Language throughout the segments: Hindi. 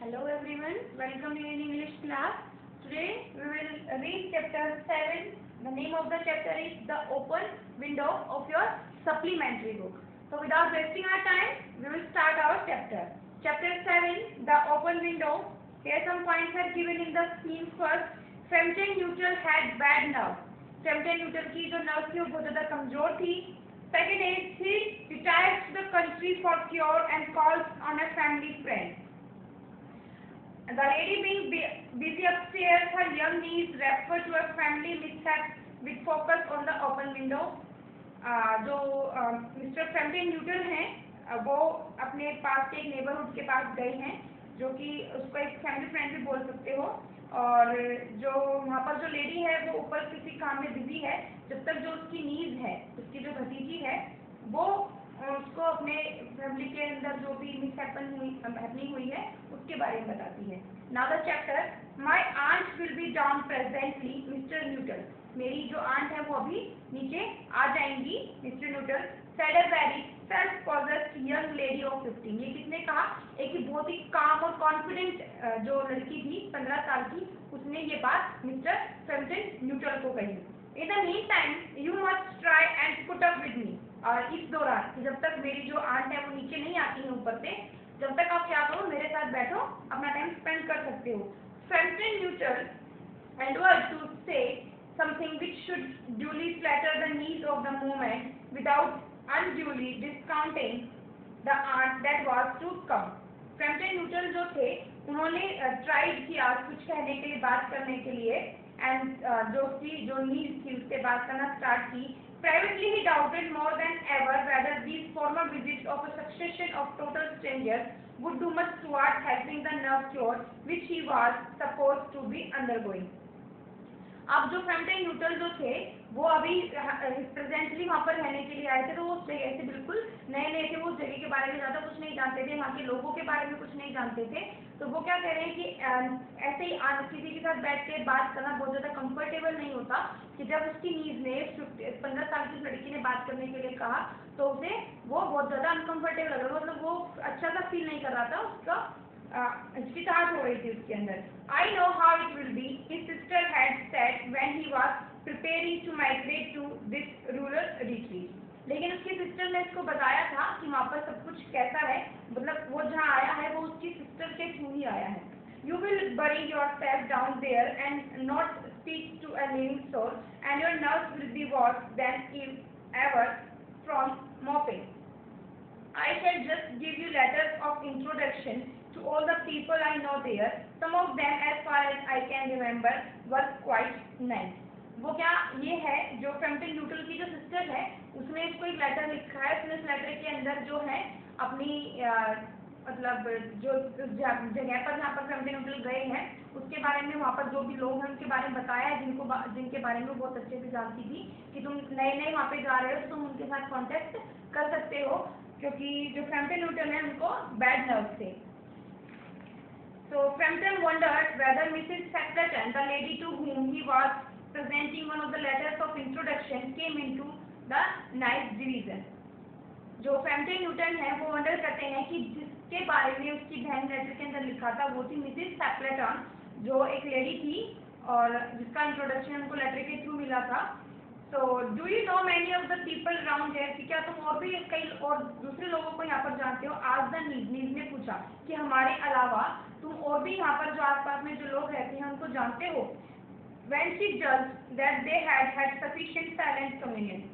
Hello everyone, welcome to English class. Today we will read chapter 7. The name of the chapter is The Open Window of your supplementary book. So without wasting our time, we will start our chapter. Chapter 7, The Open Window. Here some points are given in the scene first. Frampton Newton had bad nerves. Frampton Newton की जो nerves थी वो बहुत ज़्यादा कमजोर थी. Second is he retires to the country for cure and calls on a family friend. The lady being busy upstairs, her young niece referred to a family mishap with focus on the open window. जो मिस्टर फ्रैम्पटन न्यूटन हैं वो अपने पास के एक नेबरहुड के पास गए हैं जो कि उसको एक फैमिली फ्रेंड भी बोल सकते हो. और जो वहाँ पर जो लेडी है वो ऊपर किसी काम में बिजी है जब तक जो उसकी नीज है, उसकी जो भतीजी है, वो उसको अपने फैमिली के अंदर जो भी मिसहैपनिंग हुई है उसके बारे में बताती है. Now the chapter. My aunt will be down presently mister Newton. मेरी जो आंट है वो अभी नीचे आ जाएंगी mister Newton. Said a very self possessed young lady of 15. ये किसने कहा? एक बहुत ही काम और कॉन्फिडेंट जो लड़की थी 15 साल की, उसने ये बात मिस्टर फ्रैम्पटन न्यूटन को कही. In the meantime you must try and put up with me. और इस दौरान जब तक मेरी जो आंट है वो नीचे नहीं आती है ऊपर से, जब तक आप क्या करो, मेरे साथ बैठो, अपना टाइम स्पेंड कर सकते हो. Frampton Newton endeavored to say something which should duly flatter the needs of the moment without unduly discounting the aunt that was to come. Frampton Newton जो थे उन्होंने ट्राइड किया कुछ कहने के लिए, बात करने के लिए, एंड जो उसकी जो नीड थी उससे बात करना स्टार्ट की. Privately, he doubted more than ever whether these former visits of a succession of total strangers would do much towards helping the nerve cure which he was supposed to be undergoing. अब जो फ्रैम्पटन न्यूटन जो थे वो अभी प्रेजेंटली वहाँ पर रहने के लिए आए थे, तो वो उस जगह से बिल्कुल नए नए थे. वो उस जगह के बारे में ज़्यादा कुछ नहीं जानते थे, वहाँ के लोगों के बारे में कुछ नहीं जानते थे. तो वो क्या कह रहे हैं कि ऐसे ही किसी के साथ बैठ के बात करना बहुत ज़्यादा कंफर्टेबल नहीं होता, कि जब उसकी नीज ने 15 साल की लड़की ने बात करने के लिए कहा तो उसे वो बहुत ज़्यादा अनकंफर्टेबल लग रहा, मतलब वो अच्छा सा फील नहीं कर रहा था, उसका हिचकिचाहट हो रही थी उसके अंदर. I know how it will be, his sister had said when he was preparing to migrate to this rural retreat. लेकिन उसकी सिस्टर ने इसको बताया था कि वहाँ पर सब कुछ कैसा है, मतलब वो जहाँ आया है वो उसकी सिस्टर के थ्रू ही आया है. You will bury yourself down there and not speak to a living soul, and your nerves will be worse than ever from mopping. I shall just give you letters of introduction to all the people I know there. Some of them, as far as I can remember, were quite nice. वो क्या ये है जो फ्रैम्पटन न्यूटन की जो सिस्टर है उसने इसको एक लेटर लिखा है. उसने इस लेटर के अंदर जो है अपनी मतलब जो जगह पर जहाँ पर फ्रैम्पटन न्यूटन गए हैं उसके बारे में, वहाँ पर जो भी लोग हैं उनके बारे में बताया है जिनके बारे में बहुत अच्छे से जानती थी कि तुम नए नए वहाँ पे जा रहे हो तो तुम उनके साथ कॉन्टेक्ट कर सकते हो, क्योंकि जो फ्रैम्पटन न्यूटन है उनको बैड नर्व्स थे. So Frampton wondered whether Mrs. Shackleton, the lady to whom he was presenting one of the letters of introduction, came into the nice division. जो फ्रैम्पटन न्यूटन है वो वंडर करते हैं कि जिसके बारे में उसकी बहन लेटर के अंदर लिखा था वो थी मिसेस शैकलेटन, जो एक लेडी थी और जिसका इंट्रोडक्शन उनको लेटर के थ्रू मिला था. So do you know many of the people around here? कि क्या तुम और भी कई और दूसरे लोगों को यहाँ पर जानते हो? आज द नीज ने पूछा कि हमारे अलावा तुम और भी यहाँ पर जो आसपास में जो लोग रहते हैं उनको जानते हो? When she judged that they had sufficient silent communion.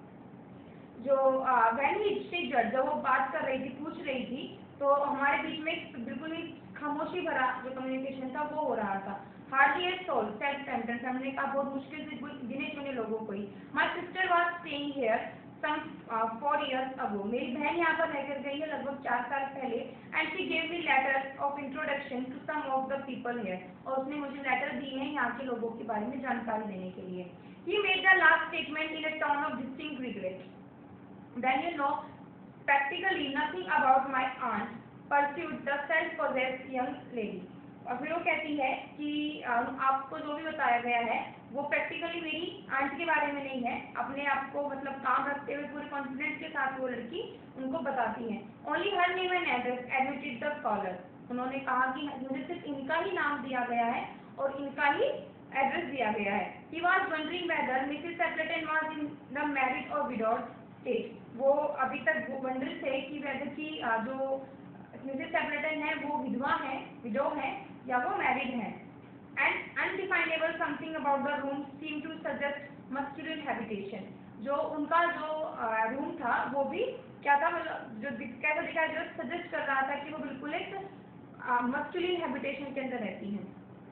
जो she judged, जब वो बात कर रही थी, पूछ रही थी, तो हमारे बीच में बिल्कुल ही खामोशी भरा जो कम्युनिकेशन था वो हो रहा था. Hardly a soul, said Frampton. हमने कहा बहुत मुश्किल से गिने चुने लोगों को ही. My sister was staying here some 4 years ago. मेरी बहन यहाँ पर रहकर गई है लगभग 4 साल पहले. And she gave me letters of introduction to some of the people here. और उसने मुझे लेटर दिए हैं यहाँ के लोगों के बारे में जानकारी देने के लिए. He made the last statement in a tone of distinct regret. Then you know practically nothing about my aunt, pursued the self-possessed young lady. फिर वो कहती है कि आपको जो भी बताया गया है वो प्रैक्टिकली मेरी आंट के बारे में नहीं है, अपने आप को मतलब काम रखते हुए पूरे कॉन्फिडेंस के साथ वो लड़की उनको बताती है। Only her name and address admitted the scholar, उन्होंने कहा कि मुझे सिर्फ इनका ही नाम दिया गया है और इनका ही एड्रेस दिया गया है। He was wondering whether Mrs Appleton was in the married or widowed state, वो अभी तक वो वंडर थे कि वेदर की जो मिसेस एप्लेटन है वो विधवा है, विडो है या वो मैरिड है। And undefinable something about the room seem to suggest masculine habitation, जो उनका जो रूम था वो भी क्या था, मतलब जो कैसा दिखाया, जो सजेस्ट कर रहा था कि वो बिल्कुल एक मस्कुलिन हैबिटेशन के अंदर रहती हैं।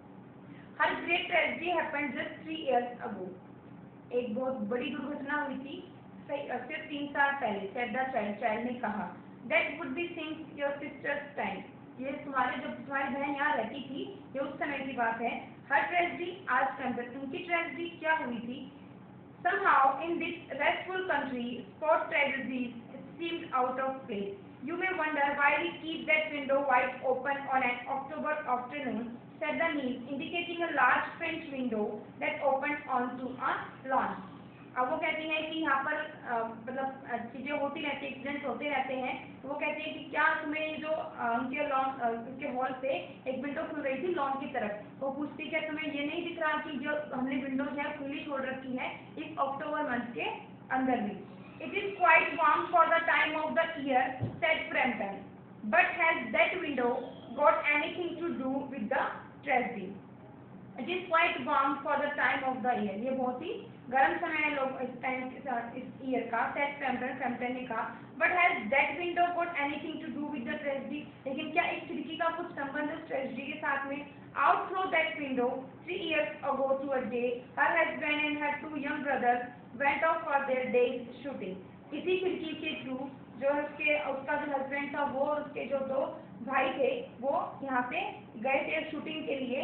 Her great tragedy happened just 3 years ago, एक बहुत बड़ी दुर्घटना हुई थी सिर्फ 3 साल पहले, सेड द चाइल्ड ने कहा। That would be since your sister's time, ये तुम्हारे जब तुम्हारी बहन यहाँ रहती थी, ये उस समय की बात है। हर ट्रेजेडी आज के अंदर, उनकी ट्रेजेडी क्या हुई थी। Somehow in this restful country, sport tragedies seemed out of place. You may wonder why we keep that window wide open on an October afternoon, said the niece, indicating a large French window that opened onto a lawn. अब वो कहती हैं कि यहाँ पर मतलब चीजें होती रहती है, एक्सीडेंट होते रहते हैं, तो वो कहती है कि क्या तुम्हें जो उनके लॉन उनके हॉल से एक विंडो खुल रही थी लॉन की तरफ, वो पूछती क्या तुम्हें ये नहीं दिख रहा कि जो हमने विंडोज है खुली छोड़ रखी है इस अक्टूबर मंथ के अंदर भी। It is quite warm for the time of the year, said Frampton, but has that window got anything to do with the tragedy. It is quite warm for the time of the year, ये बहुत ही गर्म समय है लोग इस टाइम के साथ, इस ईयर का, सेड फ्रैम्पटन ने कहा। But has that window got anything to do with the tragedy, लेकिन क्या इस खिड़की का कुछ संबंध उस ट्रेजेडी के साथ में। Out through that window 3 years ago to a day, her husband and her 2 young brothers went off for their day's shooting. इसी खिड़की के थ्रू जो उसका जो हस्बैंड था वो और उसके जो 2 भाई थे वो यहाँ से गए थे शूटिंग के लिए।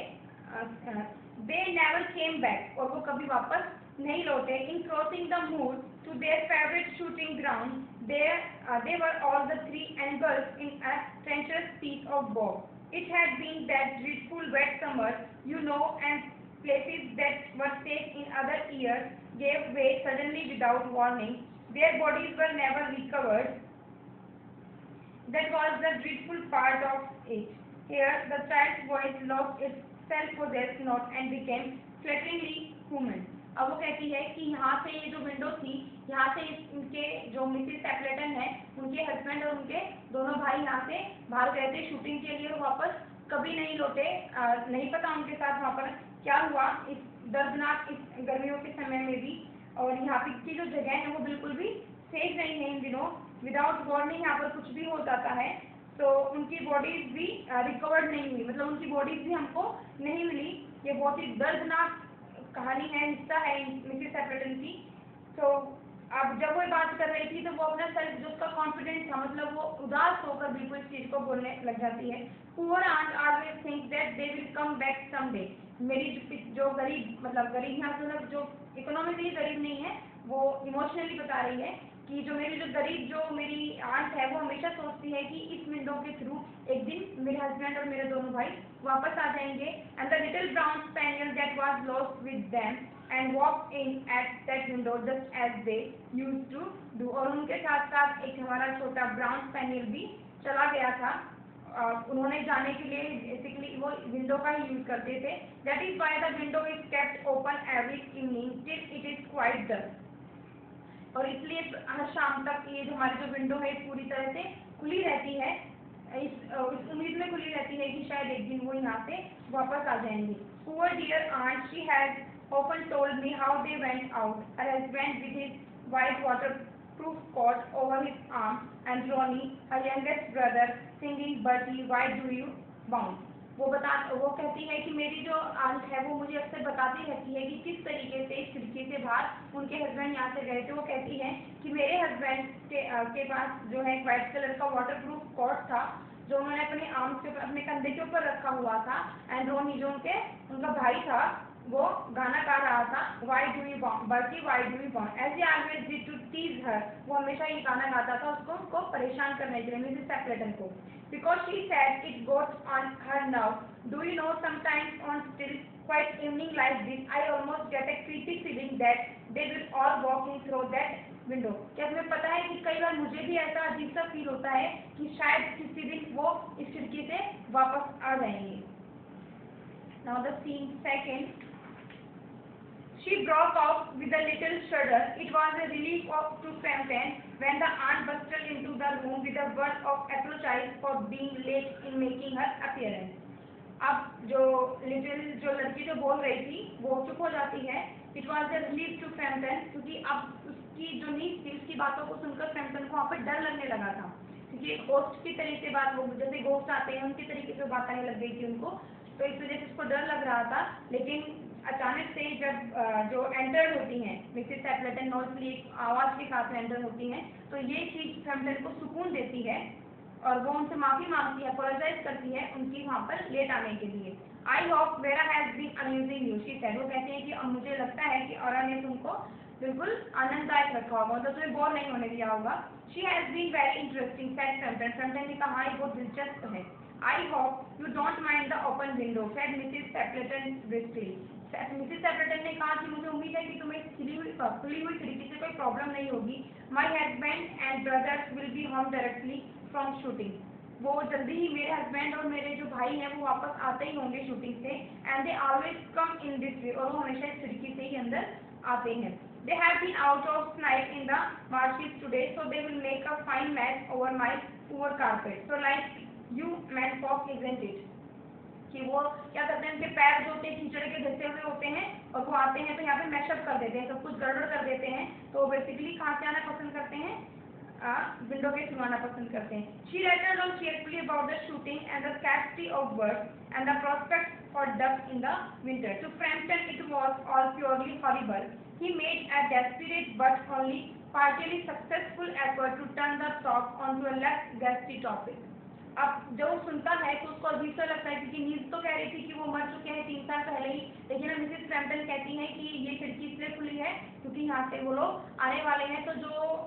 They never came back, और वो कभी वापस नहीं लौटे। In crossing the moor to their favorite shooting ground, they were all the 3 engulfed in a treacherous piece of bog. It had been that dreadful wet summer, you know, and places that were safe in other years gave way suddenly without warning. Their bodies were never recovered. That was the dreadful part of it. Here, the child's voice lost its self-possessed note and became flutteringly human. अब वो कहती है कि यहाँ से ये जो विंडो थी, यहाँ से इनके जो मिसेस एप्लेटन है, उनके हस्बैंड और उनके दोनों भाई यहाँ से बाहर गए थे शूटिंग के लिए और वापस कभी नहीं लौटे। नहीं पता उनके साथ वहाँ पर क्या हुआ इस दर्दनाक इस गर्मियों के समय में भी। और यहाँ की जो जगह है वो बिल्कुल भी सेफ नहीं है इन दिनों। विदाउट वार्निंग यहाँ पर कुछ भी हो जाता है, तो उनकी बॉडीज भी रिकवर्ड नहीं हुई, मतलब उनकी बॉडीज भी हमको नहीं मिली। ये बहुत ही दर्दनाक कहानी है, हिस्सा है मिसेस एप्लेटन की। तो अब जब वो बात कर रही थी तो वो अपना सेल्फ जो उसका कॉन्फिडेंस था, मतलब वो उदास होकर बिल्कुल इस चीज को बोलने लग जाती है। Poor aunt always think that they will come back someday. मेरी जो गरीब, मतलब गरीब यहाँ मतलब जो इकोनॉमिकली गरीब नहीं है, वो इमोशनली बता रही है कि जो मेरी जो गरीब जो मेरी आंट है वो हमेशा सोचती है कि इस विंडो के थ्रू एक दिन मेरे हस्बैंड और मेरे दोनों भाई वापस आ जाएंगे। And the little brown spaniel that was lost with them and walk in at that window just as they used to do. और उनके साथ साथ एक हमारा छोटा ब्राउन स्पैनियल भी चला गया था। उन्होंने जाने के लिए बेसिकली वो विंडो का ही यूज करते थे। That is why the window is kept open every evening till it is quite dusk. और इसलिए हर शाम तक ये जो हमारी जो विंडो है पूरी तरह से खुली रहती है, इस उम्मीद में खुली रहती है कि शायद एक दिन वो यहाँ से वापस आ जाएंगे। Poor dear aunt, she has often told me how they went out. Her husband with his white waterproof coat over his arm and Ronnie, her youngest brother, singing Bertie, why do you bounce? वो कहती है कि मेरी जो आंट है वो मुझे अक्सर बताती रहती है कि किस तरीके से इस खिड़की से बाहर उनके हस्बैंड यहाँ से गए थे। वो कहती है कि मेरे हस्बैंड के पास जो है व्हाइट कलर का वाटरप्रूफ कोट था जो उन्होंने अपने आर्म के ऊपर, अपने कंधे के ऊपर रखा हुआ था। एंड रोनी जो उनका भाई था वो गाना गा रहा था, Why do you want Bertie, why do you want, as he always did to tease her. वो हमेशा ये गाना गाता था उसको परेशान करने के लिए, मिसेस सेपलेटन को, because she said it got on her nerve. Do you know, sometimes on still quiet evening like this, I almost get a creepy feeling that they will all walking through that window. क्या तुम्हें पता है कि कई बार मुझे भी ऐसा अजीब सा फील होता है कि शायद किसी दिन वो इस खिड़की से वापस आ जाएंगे. Now the scene second. She broke out with a little shudder. It was a relief to Frampton when the aunt bustled into the room with a word of apology for being late in making her appearance. अब जो लड़की जो बोल रही थी वो चुप हो जाती है. It was a relief to Frampton, क्योंकि अब उसकी जो नींद थी उसकी बातों को सुनकर फ्रैम्पटन को वहाँ पर डर लगने लगा था, क्योंकि गोस्ट की तरीके से बात, वो जैसे गोस्ट आते हैं उनकी तरीके से बात आने लग गई थी उनको, तो इस वजह से उसको डर लग रहा था. लेकिन अचानक से जब जो एंटर होती हैं मिसेस सेपलेटन नॉर्मली आवाज़ के साथ एंटर होती हैं, तो ये चीज़ फ्रैम्पटन को सुकून देती है और वो उनसे माफ़ी मांगती है, अपोलोजाइज करती है उनकी वहाँ पर लेट आने के लिए. I hope Vera has been amusing you, she said. वो कहते हैं कि अब मुझे लगता है कि औरा ने तुमको बिल्कुल आनंददायक रखा होगा, मतलब तुम्हें बोर नहीं होने दिया होगा. She has been very interesting, said Frampton. Frampton ने कहा ये बहुत दिलचस्प है. I hope you don't mind the open window, said Mrs. Stapleton briskly. Mrs Sappleton ने कहा कि मुझे उम्मीद है कि तुम्हें खुली हुई खिड़की से कोई प्रॉब्लम नहीं होगी. My husband and brothers will be home directly from shooting. वो जल्दी ही मेरे हस्बैंड और मेरे जो भाई हैं वो वापस आते ही होंगे शूटिंग से. And they always come in this way, और वो हमेशा इस खिड़की से ही अंदर आते हैं. They have been out of night in the market today, so they will make a fine match over my poor carpet. So like you menfolk isn't it, कि वो क्या करते हैं, उनके पैर जो होते हैं कीचड़ के घिसे हुए होते हैं और वो आते हैं तो यहाँ पे मैशअप कर देते हैं, सब कुछ गड़बड़ कर देते हैं. तो बेसिकली कहाँ से आना पसंद करते हैं, विंडो के थ्रू आना पसंद करते हैं. She rattled on cheerfully about the shooting and the scarcity of birds and the prospects for ducks in the winter. To Frampton it was all purely horrible. He made a desperate but only partially successful effort to turn the talk onto a less ghastly topic. अब जब वो सुनता है तो उसको अजीब सा लगता है, क्योंकि न्यूज़ तो कह रही थी कि वो मर चुके हैं 3 साल पहले ही, लेकिन अब मिसेस फ्रैम्पटन कहती हैं कि ये खिड़की इसलिए खुली है क्योंकि यहाँ से वो लोग आने वाले हैं. तो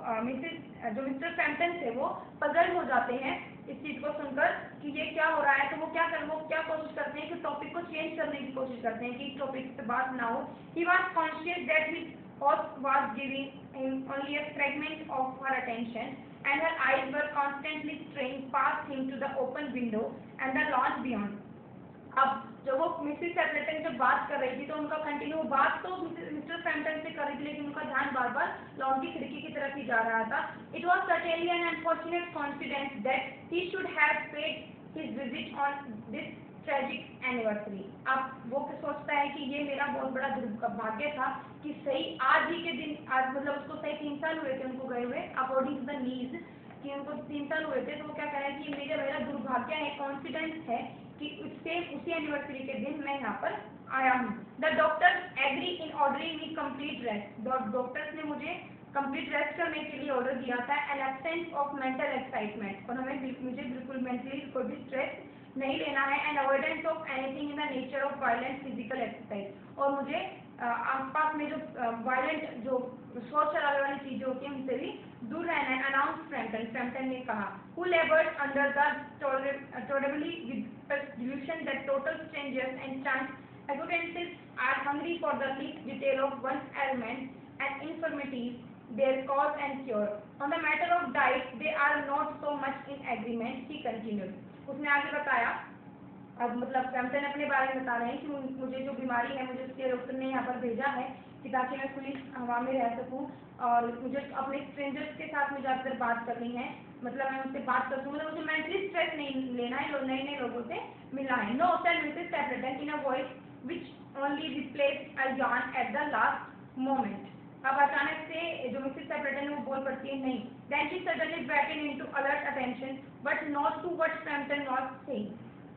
जो मिस्टर फ्रैम्पटन थे वो पजल हो जाते हैं इस चीज़ को सुनकर कि ये क्या हो रहा है. तो वो क्या कोशिश करते हैं कि टॉपिक को चेंज करने की कोशिश करते हैं कि इस टॉपिक पे बात ना हो. He was conscious that his host was giving him only a fragment of her attention, and her eyes were constantly straying past him to the open window and the lawn beyond. अब जब वो मिसेस सेपलेटन जब बात कर रही थी तो उनका कंटिन्यू बात तो मिस्टर फ्रैम्पटन से कर रही थी, लेकिन उनका ध्यान बार बार लॉन की खिड़की की तरफ ही जा रहा था. It was certainly an unfortunate confidence that he should have paid his visit on this tragic anniversary. अब वो सोचता है कि ये मेरा बहुत बड़ा दुर्भाग्य था कि सही आज ही के दिन, आज मतलब उसको सही 3 साल हुए थे उनको गए हुए, अकॉर्डिंग टू द नीड कि उनको 3 साल हुए थे. तो वो क्या कह रहे हैं कि मेरा दुर्भाग्य है, कॉन्फिडेंस है कि उसी एनिवर्सरी के दिन मैं यहाँ पर आया हूँ. The doctors agree in ordering me complete rest. Doctors ने मुझे कंप्लीट रेस्ट करने के लिए ऑर्डर दिया था. An absence of mental excitement, और मुझे बिल्कुल मेंटली कोई भी स्ट्रेस नहीं लेना है. And avoidance of anything in the nature of violent physical exercise, और मुझे आसपास में जो वायलेंट जो शोर शराबे वाली चीजें होती हैं उनसे भी दूर रहना है. अनाउंस फ्रैम्पटन ने कहा, who labored under the tolerably with delusion that total strangers and chance acquaintances are hungry for the least detail of one's ailments and infirmities, their cause and cure. On the matter of diet, they are not so much in agreement, he continued. उसने आगे बताया, अब मतलब फ्रैम्पटन अपने बारे में बता रहे हैं कि मुझे जो बीमारी है, मुझे उसके डॉक्टर ने यहाँ पर भेजा है कि ताकि मैं खुली हवा में रह सकूँ और मुझे अपने स्ट्रेंजर्स के साथ में जाकर बात करनी है, मतलब मैं उनसे बात कर सकूँ, मतलब मुझे मेंटली स्ट्रेस नहीं लेना है, नए लोगों से मिलना है. No said Mrs Sappleton in a voice which only replaced a yawn at the last moment. अब अचानक से जो मिसेस सेपलेटन वो बोल पड़ती है, नहीं. Then she suddenly brightened into alert attention but not to what Frampton was saying.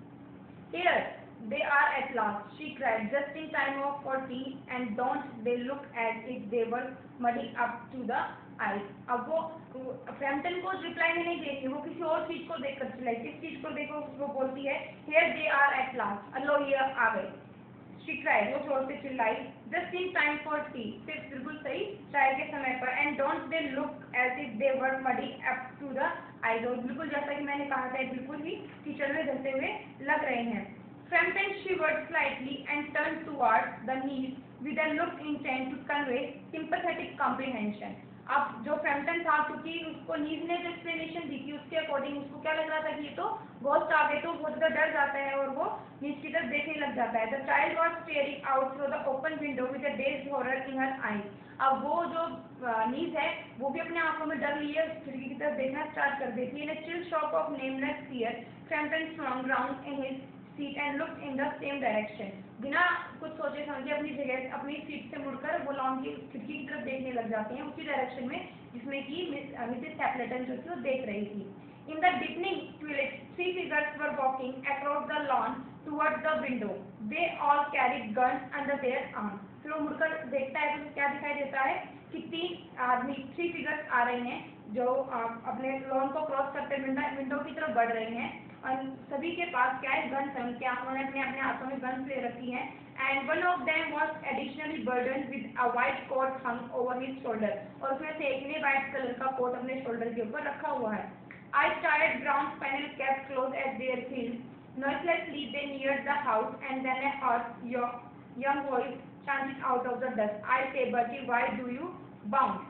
Here they are at last, she cried, just in time for tea, and don't they look as if they were muddy up to the eyes. अब वो फ्रैम्पटन को रिप्लाई में नहीं देती, वो किसी और चीज को देखकर चिल्लाई. किस चीज को देखो, वो बोलती है, here they are at last, लो ये आ गए. शी क्राइड, वो जोर से चिल्लाई, just in time for tea, सिर्फ बिल्कुल सही चाय के समय पर, and don't they look as if they were muddy up to the eyes, और बिल्कुल जैसा कि मैंने कहा था बिल्कुल ही कीचड़ में धंसते हुए लग रहे हैं। Frampton shivered slightly and turned towards the niece with a look intent to convey sympathetic comprehension. अब जो फ्रैम्पटन था, क्योंकि उसको नीज ने जो एक्सप्लेनेशन दी थी उसके अकॉर्डिंग उसको क्या लग रहा था कि ये तो घोस्ट आ गए, तो बहुत ज़्यादा डर जाता है और वो नीज की तरफ देखने लग जाता है। The child was staring out through the open window with a dazed horror in her eyes. अब वो जो नीज है वो भी अपने आंखों में डर लिए खिड़की की तरफ देखना स्टार्ट कर देती है। In a chill shock of nameless fear Frampton swung round in his seat and looked in the same direction. बिना कुछ सोचे समझे अपनी जगह अपनी सीट से मुड़कर वो लॉन की खिड़की की तरफ देखने लग जाते हैं, उसी डायरेक्शन में जिसमें कि मिसेस टैपलेटन जो थी वो देख रही थी। In the deepening twilight, three figures were walking across the lawn towards the window. They all carried guns under their arms. फिर वो मुड़कर देखता है तो क्या दिखाई देता है कि तीन आदमी, थ्री फिगर्स आ रहे हैं जो अपने लॉन को क्रॉस करते विंडो की तरफ बढ़ रहे हैं, और सभी के पास क्या है, गन्स हैं, उनके उन्होंने अपने हाथों में गन्स ले रखी हैं। And one of them was additionally burdened with a white coat hung over his shoulder, और उसमें से एक ने वाइट कलर का कोट अपने शोल्डर के ऊपर रखा हुआ है। A tired brown spaniel kept close at their heels, noiselessly they neared the house, and then a harsh young voice chanted out of the dusk, I say Bertie, why do you bound?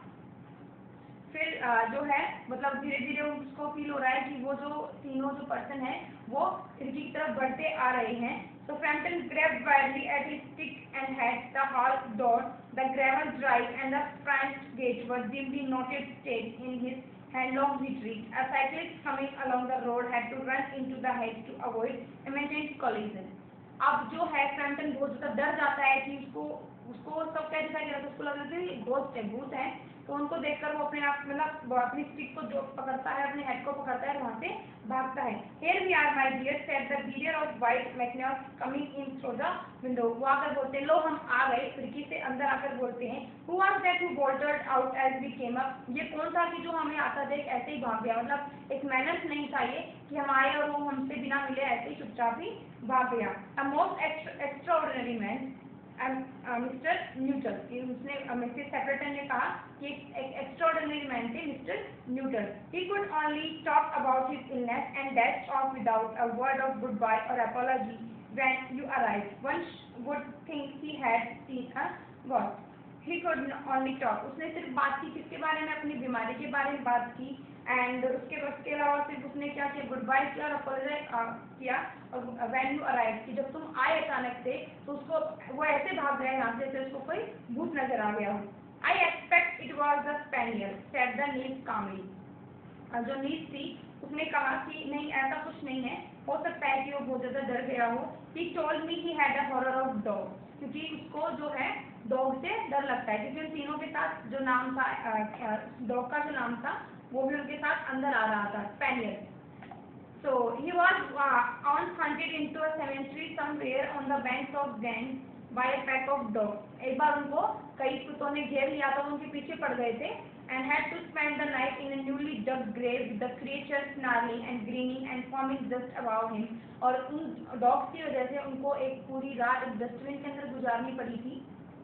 फिर जो है मतलब धीरे धीरे उसको फील हो रहा है कि वो जो तीनों जो पर्सन है वो खिड़की की तरफ बढ़ते आ रहे हैं। तो Frampton grabbed wildly at his stick and had the hall door, the gravel drive and the front gate were dimly noted stage in his hand-long retreat. A cyclist coming along the road had to run into the hedge to avoid imminent collision. अब जो है फ्रैम्पटन बहुत ज़्यादा डर जाता है कि उसको सब क्या दिखाई दे रहा था, उसको लग रहा था घोस्ट है, भूत है, तो उनको देखकर वो अपने आप मतलब अपनी स्टिक को जो पकड़ता है, अपने हेड को पकड़ता है, वहाँ से भागता है। Here we are my dear, said the bearer of white McNair coming in through the window. वो आकर बोलते हैं, लो हम आ गए, खिड़की से अंदर आकर बोलते हैं, Who was that who bolted out as we came up? ये कौन था कि जो हमें आता देख ऐसे ही भाग गया, मतलब एक मैनर्स नहीं था ये कि हम आए और वो हमसे बिना मिले ऐसे ही चुपचाप ही भाग गया। A most extraordinary man, mister Newton, उसने मिसेस टैपलेटन ने कहा कि एक एक्स्ट्राऑर्डिनरी मैन थे mister Newton. He could only talk about his illness and dash off without a word of goodbye or apology when you arrived. One would think he had seen a god. He could only talk, उसने सिर्फ बात की किसके बारे में, अपनी बीमारी के बारे में बात की, एंड उसके अलावा सिर्फ उसने क्या किया, गुड बाय किया और अपॉलोजाइज किया, और व्हेन यू अराइव कि जब तुम आए अचानक से तो उसको वो ऐसे भाग गया यहाँ से जैसे उसको कोई भूत नजर आ गया हो। I expect it was the spaniel, said the niece calmly. जो नीज थी उसने कहा कि नहीं ऐसा कुछ नहीं है, हो सकता है कि वो बहुत ज़्यादा डर गया हो। He told me he had a horror of dog, क्योंकि उसको जो है डॉग से डर लगता है, क्योंकि उन तीनों के साथ जो नाम था डॉग का जो नाम था वो भी उनके साथ अंदर आ रहा था, spaniel. So he was on hunted into a cemetery somewhere on the banks of Ganges by a pack of dogs. एक बार उनको कई कुत्तों ने घेर लिया था, उनके पीछे पड़ गए थे, and had to spend the night in a newly dug grave with the creature snarling and grinning and foaming just above him. और उन डॉग्स की वजह से उनको एक पूरी रात एक डस्टबिन के अंदर गुजारनी पड़ी थी,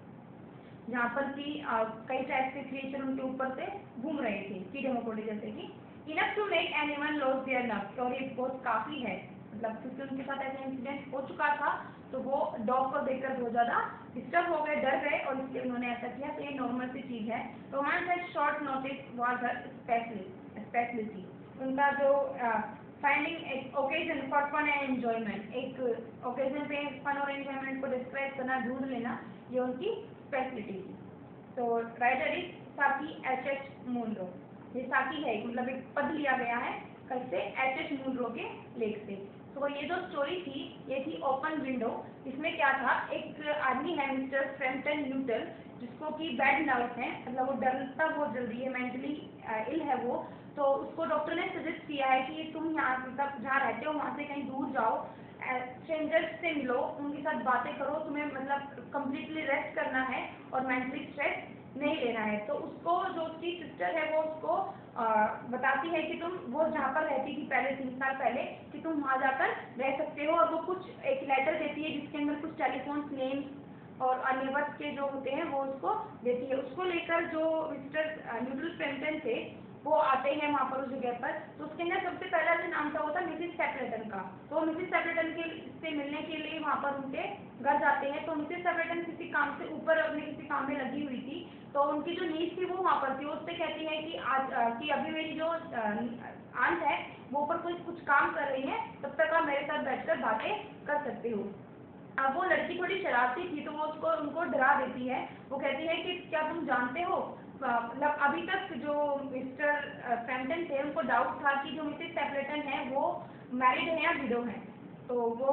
जहाँ पर कि कई टाइप के क्रिएचर उनके ऊपर से घूम रहे थे, कीड़े मकोड़े जैसे कि। Enough to make anyone lose their nerve, और ये बहुत काफ़ी है, मतलब क्योंकि उनके साथ ऐसा इंसिडेंट हो चुका था तो वो डॉग को देखकर बहुत ज़्यादा डिस्टर्ब हो गए, डर गए, और इसलिए उन्होंने ऐसा किया। तो ये नॉर्मल सी चीज़ है। Romance and short notice was her speciality, उनका जो फाइंडिंग एक occasion for fun and enjoyment, एक ओकेजन पे फन और एंजॉयमेंट को डिस्क्राइब करना, ढूंढ लेना, ये उनकी स्पेशलिटी थी। तो राइटर इज साकी एच.एच. मुनरो, ये साकी है मतलब एक पद लिया गया है कैसे, एच.एच. मुनरो के लेख से। तो ये जो स्टोरी थी ये थी ओपन विंडो। इसमें क्या था, एक आदमी है मिस्टर फ्रैम्पटन न्यूटन, जिसको कि बैड नर्व्स हैं, मतलब वो डरता बहुत जल्दी है, मेंटली इल है वो। तो उसको डॉक्टर ने सजेस्ट किया है कि तुम यहाँ मतलब जहाँ रहते हो वहाँ से कहीं दूर जाओ, स्ट्रेंजर्स से मिलो, उनके साथ बातें करो, तुम्हें मतलब कंप्लीटली रेस्ट करना है और मेंटली स्ट्रेस नहीं लेना है। तो उसको जो उसकी सिस्टर है वो उसको बताती है कि तुम वो जहाँ पर रहती थी पहले 3 साल पहले कि तुम वहाँ जाकर रह सकते हो, और वो कुछ एक लेटर देती है जिसके अंदर कुछ कुछ टेलीफोन नेम्स और नेबर्स के जो होते हैं वो उसको देती है। उसको लेकर जो मिस्टर न्यूडल फ्रैम्पटन थे वो आते हैं वहाँ पर उस जगह पर। तो उसके अंदर सबसे पहला जो नाम था वो था मिसिस स्टैपलेटन का। तो मिसिस स्टैपलेटन के से मिलने के लिए वहाँ पर उनके घर जाते हैं। तो मिसिस स्टैपलेटन किसी काम से ऊपर अपने किसी काम में लगी हुई थी, तो उनकी जो नीज थी वो वहाँ पर थी। उससे कहती है कि आज कि अभी मेरी जो आंट है वो ऊपर कुछ काम कर रही है, तब तक आप मेरे साथ बैठकर बातें कर सकते हो। अब वो लड़की थोड़ी शरारती थी तो वो उसको उनको डरा देती है। वो कहती है कि क्या तुम जानते हो, मतलब अभी तक जो मिस्टर फ्रैम्पटन थे उनको डाउट था कि जो मिसेस स्टैपलेटन है वो मैरिड है या विडो है। तो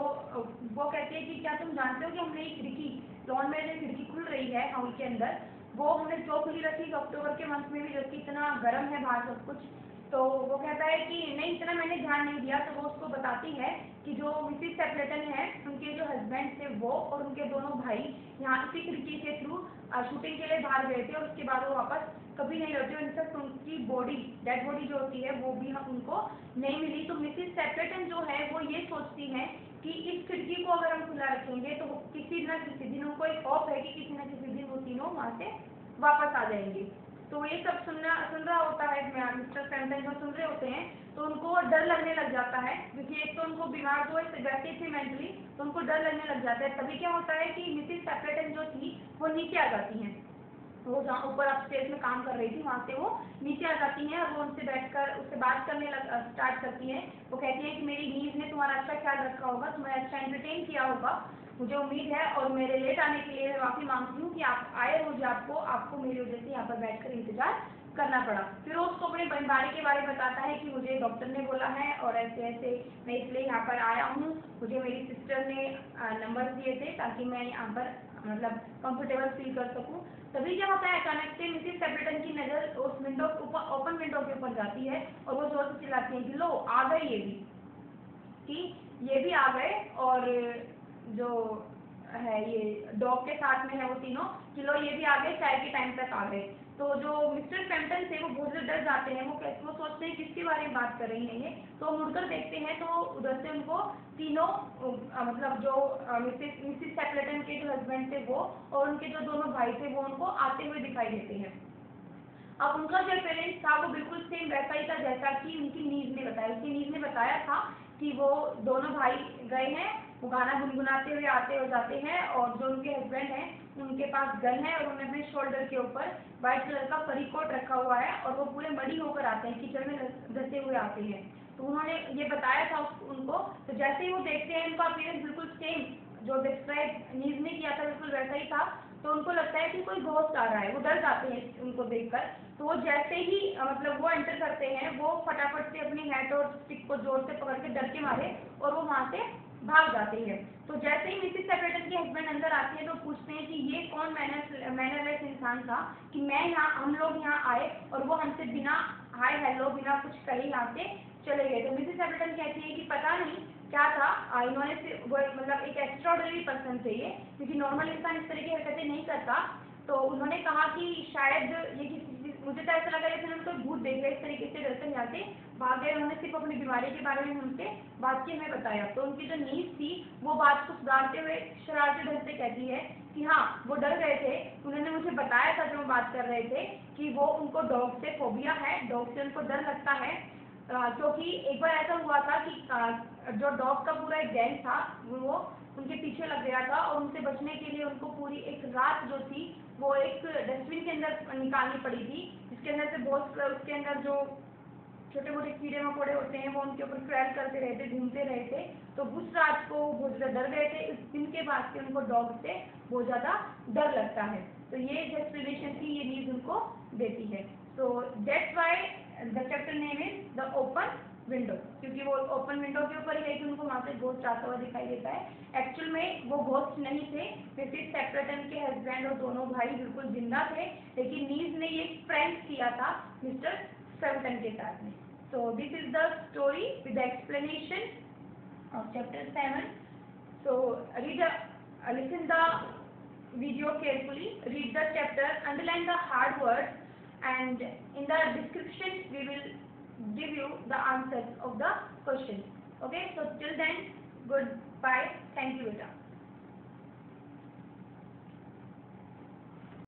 वो कहती है कि क्या तुम जानते हो कि हमने एक खिड़की, लॉन में जो खिड़की खुल रही है हाउस के अंदर, वो हमने जो खुली रखी अक्टूबर के मंथ में भी, जबकि इतना गर्म है बाहर सब कुछ। तो वो कहता है कि नहीं, इतना मैंने ध्यान नहीं दिया। तो वो उसको बताती है कि जो मिसिस स्टैपलेटन है उनके जो हस्बैंड थे वो और उनके दोनों भाई यहाँ इसी खिड़की के थ्रू शूटिंग के लिए बाहर गए थे और उसके बाद वो वापस कभी नहीं लौटे। इनफैक्ट उनकी बॉडी, डेड बॉडी जो होती है वो भी हम उनको नहीं मिली। तो मिसिस स्टैपलेटन जो है वो ये सोचती है कि इस खिड़की को अगर हम खुला रखेंगे तो किसी न किसी दिन उनको एक होप है कि किसी न किसी दिन वो तीनों वहाँ से वापस आ जाएंगे। तो ये सब सुन रहा होता है मिस्टर फ्रैम्पटन जो सुन रहे होते हैं, तो उनको डर लगने लग जाता है, क्योंकि एक तो उनको बीमार जो है वैसे थी मेंटली, तो उनको डर लगने लग जाता है। तभी क्या होता है कि मिसिस स्टैपलेटन जो थी वो नीचे आ जाती हैं। वो जहाँ ऊपर अपस्टेज में काम कर रही थी वहाँ से वो नीचे आ जाती हैं और वो उनसे बैठकर उससे बात करने स्टार्ट करती हैं। वो कहती है कि मेरी नीज ने तुम्हारा अच्छा ख्याल रखा होगा, तुम्हें अच्छा एंटरटेन किया होगा, मुझे उम्मीद है, और मेरे लेट आने के लिए मैं माफ़ी मांगती हूँ कि आप आए, मुझे आपको मेरी वजह से यहाँ पर बैठकर इंतजार करना पड़ा। फिर वो उसको अपने बीमारी के बारे में बताता है कि मुझे डॉक्टर ने बोला है और ऐसे ऐसे मैं इसलिए यहाँ पर आया हूँ, मुझे मेरी सिस्टर ने नंबर दिए थे ताकि मैं यहाँ पर मतलब कंफर्टेबल फील कर सकूँ। तभी क्या होता है, अचानक से मिसिस स्टैपलेटन की नज़र उस विंडो के ऊपर, ओपन विंडो के ऊपर जाती है और वो जोर से चिल्लाती है कि लो आ गए ये भी, कि ये भी आ गए, और जो है ये डॉग के साथ में है वो तीनों, कि लो ये भी आ गए, चाय के टाइम तक आ गए। तो जो मिस्टर फ्रैम्पटन थे वो बहुत डर जाते हैं। वो सोचते हैं किसके बारे में बात कर रही हैं ये। तो मुड़कर देखते हैं तो उधर से उनको तीनों मतलब जो मिसिस स्टैपलेटन के जो हस्बैंड थे वो और उनके जो दोनों भाई थे वो उनको आते हुए दिखाई देते हैं। अब उनका जो पेरेंट्स था वो बिल्कुल सेम वैसा ही था जैसा कि उनकी नीज ने बताया। उसकी नीज ने बताया था कि वो दोनों भाई गए हैं, वो गाना गुनगुनाते हुए आते हो जाते हैं, और जो उनके हस्बैंड हैं उनके पास गन है और उन्होंने अपने शोल्डर के ऊपर व्हाइट कलर का फरी कोट रखा हुआ है और वो पूरे मड़ी होकर आते हैं, कीचड़ में धंसे हुए आते हैं। तो उन्होंने ये बताया था उनको। तो जैसे ही वो देखते हैं उनका अपीयरेंस बिल्कुल सेम जो डिस्क्राइब नीज ने किया था बिल्कुल वैसा ही था। तो उनको लगता है कि कोई घोस्ट आ रहा है, वो डर जाते हैं उनको देखकर। तो वो जैसे ही मतलब वो एंटर करते हैं, वो फटाफट से अपनी हैट और स्टिक को जोर से पकड़ के डर के मारे और वो वहाँ से भाग जाते हैं। तो जैसे ही मिसिस स्टैपलेटन के हस्बैंड अंदर आते हैं तो पूछते हैं कि ये कौन मैनरलेस इंसान था कि हम लोग यहाँ आए और वो हमसे बिना हाय हेलो बिना कुछ कहे यहाँ से चले गए। तो मिसिस स्टैपलेटन कहती है कि पता नहीं क्या था, इन्होंने मतलब एक एक्स्ट्राऑर्डिनरी पर्सन थे ये, क्योंकि नॉर्मल इंसान इस तरह की हरकतें नहीं करता। तो उन्होंने कहा कि शायद ये मुझे तो ऐसा लगा जैसे उनको भूत देख गए, इस तरीके से डरकर यहाँ से भाग गए। उन्होंने सिर्फ अपनी बीमारी के बारे में हमसे बात की, हमें बताया। तो उनकी जो नीज थी वो बात को सुधारते हुए शरारती ढंग से कहती है कि हाँ वो डर गए थे, उन्होंने मुझे बताया था जब हम बात कर रहे थे कि वो उनको डॉग से फोबिया है, डॉग से उनको डर लगता है। क्योंकि एक बार ऐसा हुआ था कि जो डॉग का पूरा एक गैंग था वो उनके पीछे लग गया था और उनसे बचने के लिए उनको पूरी एक रात जो थी वो एक डस्टबिन के अंदर निकालनी पड़ी थी, जिसके अंदर से बहुत उसके अंदर जो छोटे मोटे कीड़े मकोड़े होते हैं वो उनके ऊपर क्रैल करते रहे थे, घूमते रहे थे। तो उस रात को बहुत ज़्यादा डर गए थे। इस दिन के बाद से उनको डॉग से बहुत ज़्यादा डर लगता है। तो ये जो एक्सप्लेनेशन थी ये नीड उनको देती है। So that's why the chapter name is the open window, क्योंकि वो ओपन विंडो के ऊपर ही है कि उनको वहाँ से घोस्ट आता हुआ दिखाई देता है। एक्चुअल में वो घोस्ट नहीं थे, मिसिस स्टैपलेटन के हस्बैंड और दोनों भाई बिल्कुल जिंदा थे, लेकिन नीज ने ये प्रैंक किया था मिस्टर स्टैपलेटन के साथ में। So this is the story with the explanation of chapter 7. So listen the video carefully, read the chapter, underline the hard words, and in the description we will give you the answers of the questions. Okay, so till then, goodbye. Thank you, beta.